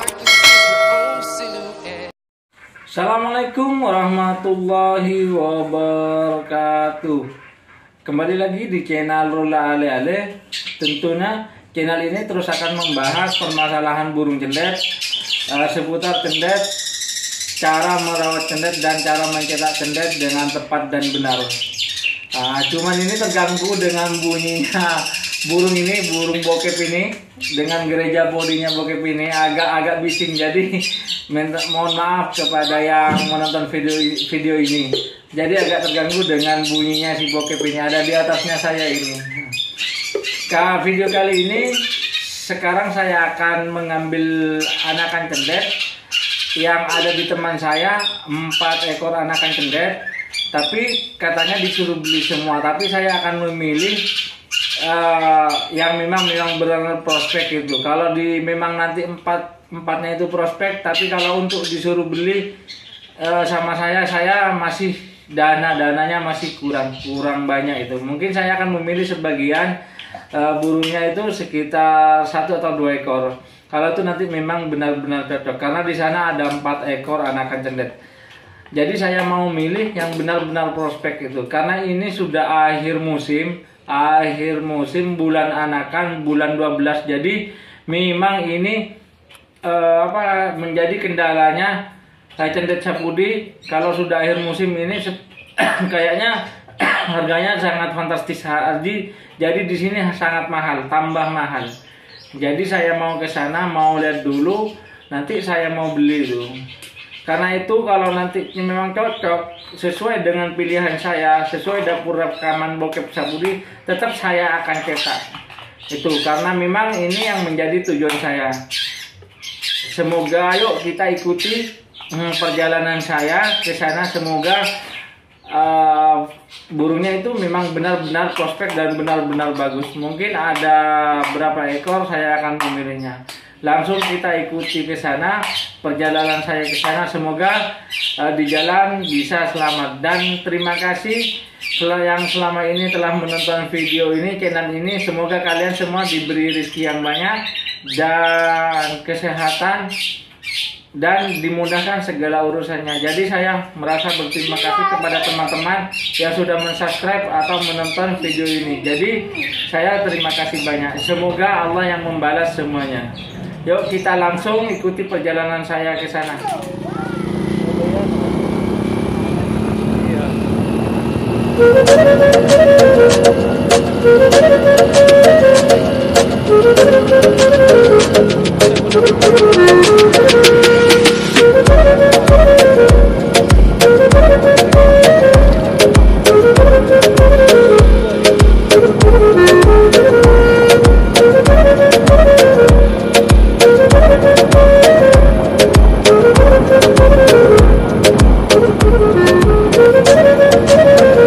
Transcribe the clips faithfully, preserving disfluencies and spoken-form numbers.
Assalamualaikum warahmatullahi wabarakatuh. Kembali lagi di channel Rola Ale Ale. Tentunya channel ini terus akan membahas permasalahan burung cendet, uh, seputar cendet, cara merawat cendet dan cara mencetak cendet dengan tepat dan benar. Uh, cuman ini terganggu dengan bunyinya burung ini, burung bokep ini, dengan gereja bodinya bokep ini agak-agak bising. Jadi minta, mohon maaf kepada yang menonton video video ini. Jadi agak terganggu dengan bunyinya si bokep ini, ada di atasnya saya ini. Ke video kali ini sekarang saya akan mengambil anakan cendet yang ada di teman saya, empat ekor anakan cendet. Tapi katanya disuruh beli semua, tapi saya akan memilih Uh, yang memang memang benar-benar prospek itu. Kalau di memang nanti empat empatnya itu prospek, tapi kalau untuk disuruh beli uh, sama saya, saya masih dana dananya masih kurang kurang banyak itu. Mungkin saya akan memilih sebagian uh, burungnya itu sekitar satu atau dua ekor. Kalau itu nanti memang benar-benar cocok, karena di sana ada empat ekor anakan cendet. Jadi saya mau milih yang benar-benar prospek itu, karena ini sudah akhir musim. Akhir musim bulan anakan bulan dua belas, jadi memang ini uh, apa menjadi kendalanya cendet Sapudi. Kalau sudah akhir musim ini kayaknya harganya sangat fantastis. Jadi jadi di sini sangat mahal, tambah mahal. Jadi saya mau ke sana, mau lihat dulu, nanti saya mau beli dulu. Karena itu kalau nanti memang cocok sesuai dengan pilihan saya, sesuai dapur rekaman bokep Sapudi, tetap saya akan cetak. Itu karena memang ini yang menjadi tujuan saya. Semoga yuk kita ikuti hmm, perjalanan saya ke sana. Semoga uh, burungnya itu memang benar-benar prospek dan benar-benar bagus. Mungkin ada berapa ekor saya akan memilihnya. Langsung kita ikuti ke sana, perjalanan saya ke sana. Semoga uh, di jalan bisa selamat, dan terima kasih yang selama ini telah menonton video ini, channel ini. Semoga kalian semua diberi rezeki yang banyak dan kesehatan dan dimudahkan segala urusannya. Jadi saya merasa berterima kasih kepada teman-teman yang sudah mensubscribe atau menonton video ini. Jadi saya terima kasih banyak. Semoga Allah yang membalas semuanya. Yuk kita langsung ikuti perjalanan saya ke sana.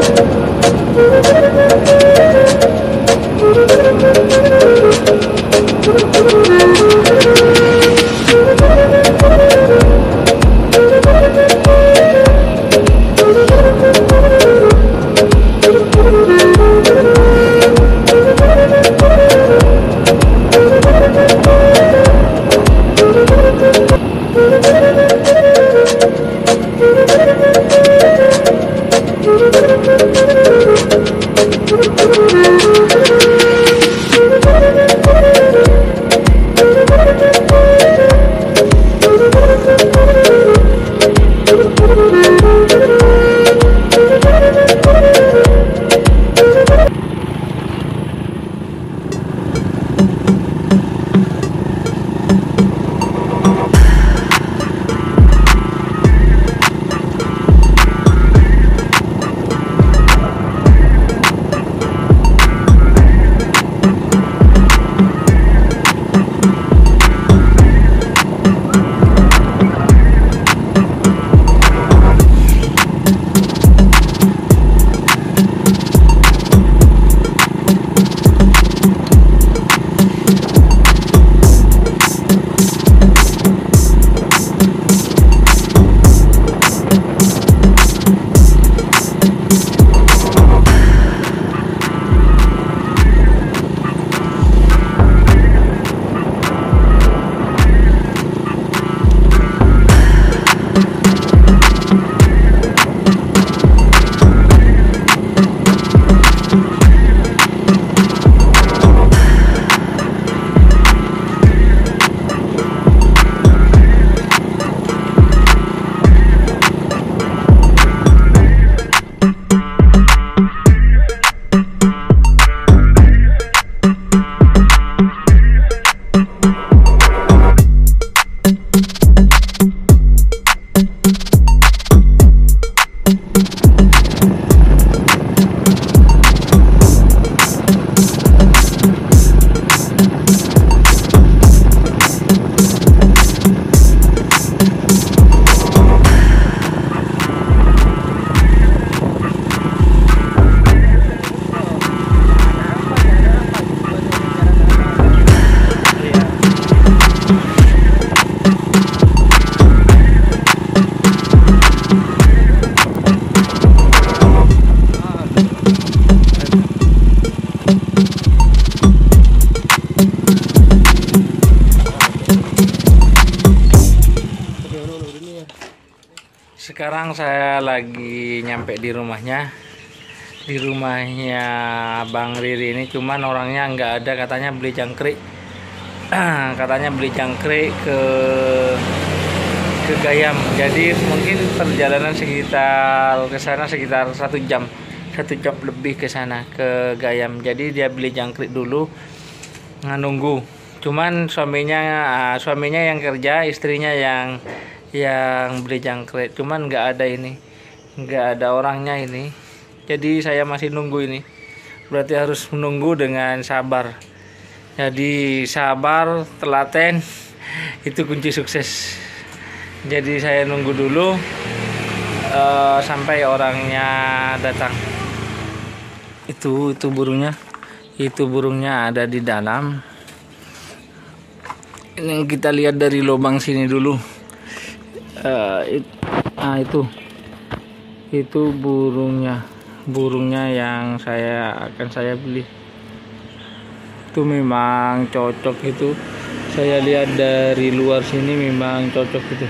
Thank you. Sekarang saya lagi nyampe di rumahnya. Di rumahnya Bang Riri ini, cuman orangnya nggak ada, katanya beli jangkrik. Katanya beli jangkrik ke ke Gayam. Jadi mungkin perjalanan sekitar ke sana sekitar satu jam, satu jam lebih ke sana ke Gayam. Jadi dia beli jangkrik dulu, nunggu. Cuman suaminya suaminya yang kerja, istrinya yang yang beli jangkrik. Cuman nggak ada ini, nggak ada orangnya ini. Jadi saya masih nunggu ini. Berarti harus menunggu dengan sabar. Jadi sabar, telaten, itu kunci sukses. Jadi saya nunggu dulu uh, sampai orangnya datang. Itu itu burungnya, itu burungnya ada di dalam. Ini kita lihat dari lubang sini dulu. Uh, it, nah itu, itu burungnya. Burungnya yang saya akan saya beli itu memang cocok. Itu saya lihat dari luar sini memang cocok itu.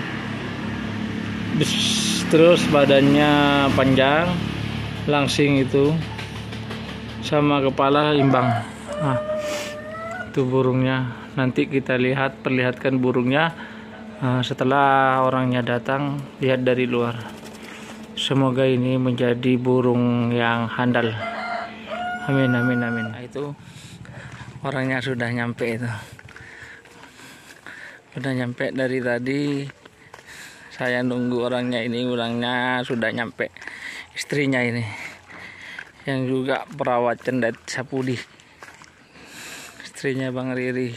Terus badannya panjang, langsing itu, sama kepala imbang. Nah, itu burungnya. Nanti kita lihat, perlihatkan burungnya uh, setelah orangnya datang. Lihat dari luar. Semoga ini menjadi burung yang handal. Amin, amin, amin. Nah, itu orangnya sudah nyampe itu. Sudah nyampe dari tadi. Saya nunggu orangnya ini, orangnya sudah nyampe. Istrinya ini, yang juga perawat cendet Sapudi. Istrinya Bang Riri.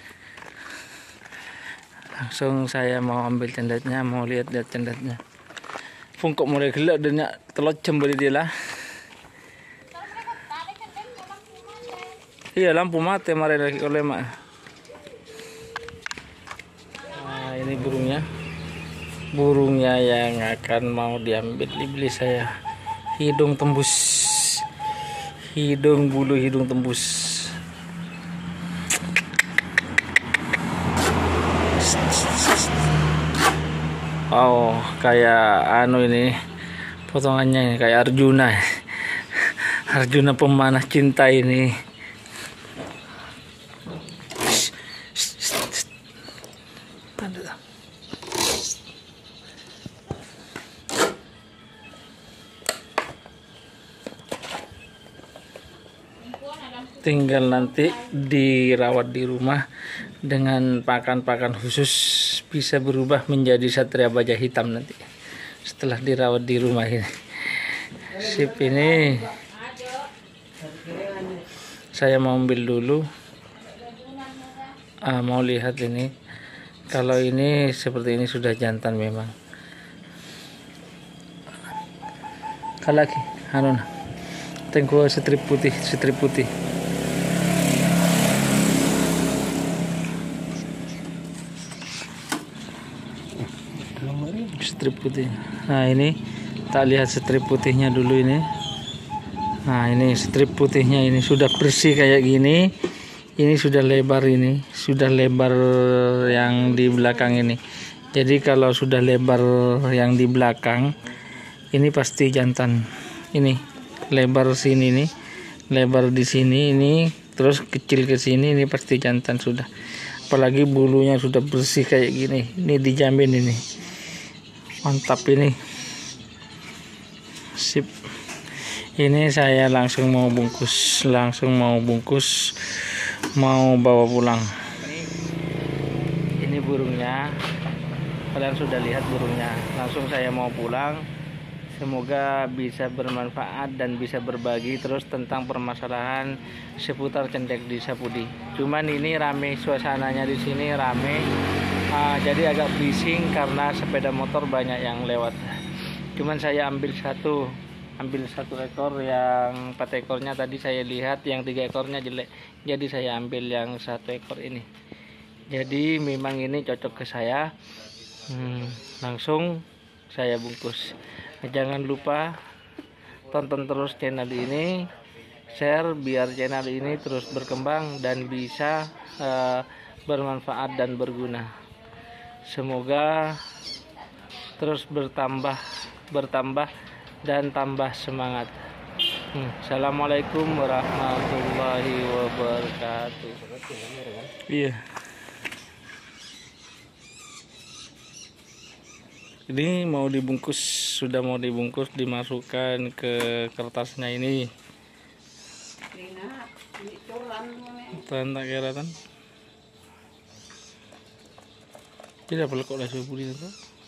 Langsung saya mau ambil cendetnya, mau lihat-lihat cendetnya. Kok mulai gelap dan telot cembali dia lah. Iya, lampu mati mari lagi oleh mak. Nah, ini burungnya. Burungnya yang akan mau diambil dibeli saya. Hidung tembus. Hidung bulu hidung tembus. Oh, kayak anu ini potongannya kayak Arjuna. Arjuna pemanah cinta ini. Tinggal nanti dirawat di rumah dengan pakan-pakan khusus, bisa berubah menjadi satria baja hitam nanti setelah dirawat di rumah ini. Sip, ini saya mau ambil dulu. Ah, mau lihat ini. Kalau ini seperti ini sudah jantan memang. Kalau lagi, anu, tengku strip putih, strip putih. Strip putih. Nah, ini tak lihat strip putihnya dulu ini. Nah, ini strip putihnya ini sudah bersih kayak gini. Ini sudah lebar, ini sudah lebar yang di belakang ini. Jadi kalau sudah lebar yang di belakang ini pasti jantan. Ini lebar sini nih, lebar di sini ini, terus kecil ke sini, ini pasti jantan sudah. Apalagi bulunya sudah bersih kayak gini. Ini dijamin ini. Mantap ini. Sip. Ini saya langsung mau bungkus, langsung mau bungkus, mau bawa pulang. Ini burungnya. Kalian sudah lihat burungnya. Langsung saya mau pulang. Semoga bisa bermanfaat dan bisa berbagi terus tentang permasalahan seputar cendek di Sapudi. Cuman ini rame, suasananya di sini rame, uh, jadi agak bising karena sepeda motor banyak yang lewat. Cuman saya ambil satu, ambil satu ekor, yang empat ekornya tadi saya lihat, yang tiga ekornya jelek. Jadi saya ambil yang satu ekor ini. Jadi memang ini cocok ke saya. Hmm, langsung saya bungkus. Jangan lupa tonton terus channel ini, share biar channel ini terus berkembang dan bisa uh, bermanfaat dan berguna. Semoga terus bertambah bertambah dan tambah semangat. Hmm. Assalamualaikum warahmatullahi wabarakatuh. Iya. Ini mau dibungkus, sudah mau dibungkus, dimasukkan ke kertasnya ini. Tanda keratan. Tidak perlu kok langsung budi itu.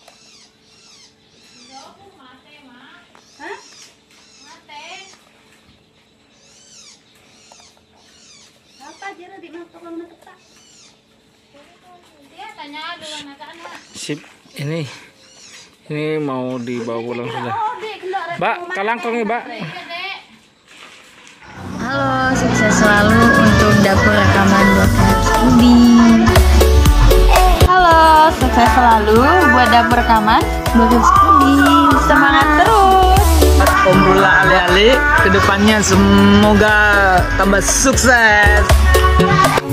Sip, ini ini mau dibawa pulang sudah. Mbak, kalangkong ya, Mbak. Halo, sukses selalu untuk dapur rekaman Bokap Studi. Halo, sukses selalu buat dapur rekaman Bokap Studi. Semangat terus. Om Rula Ale-ale kedepannya semoga tambah sukses.